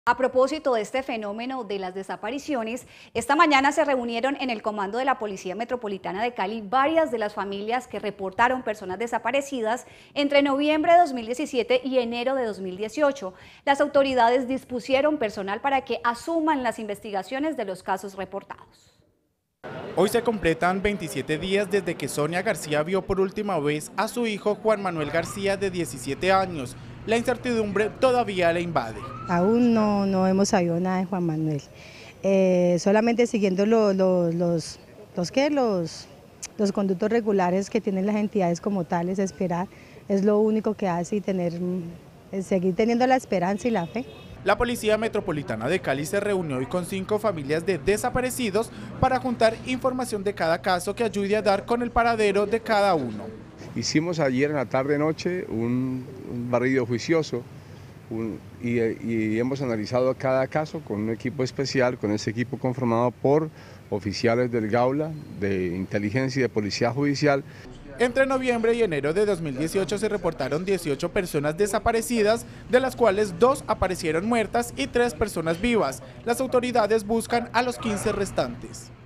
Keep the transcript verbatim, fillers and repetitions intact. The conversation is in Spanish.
A propósito de este fenómeno de las desapariciones, esta mañana se reunieron en el comando de la Policía Metropolitana de Cali varias de las familias que reportaron personas desaparecidas entre noviembre de dos mil diecisiete y enero de dos mil dieciocho. Las autoridades dispusieron personal para que asuman las investigaciones de los casos reportados. Hoy se completan veintisiete días desde que Sonia García vio por última vez a su hijo Juan Manuel García de diecisiete años. La incertidumbre todavía le invade. Aún no, no hemos sabido nada de Juan Manuel, eh, solamente siguiendo lo, lo, los, los, ¿qué? Los, los conductos regulares que tienen las entidades como tales, esperar, es lo único que hace y tener, seguir teniendo la esperanza y la fe. La Policía Metropolitana de Cali se reunió hoy con cinco familias de desaparecidos para juntar información de cada caso que ayude a dar con el paradero de cada uno. Hicimos ayer en la tarde-noche un, un barrido juicioso un, y, y hemos analizado cada caso con un equipo especial, con ese equipo conformado por oficiales del Gaula, de inteligencia y de policía judicial. Entre noviembre y enero de dos mil dieciocho se reportaron dieciocho personas desaparecidas, de las cuales dos aparecieron muertas y tres personas vivas. Las autoridades buscan a los quince restantes.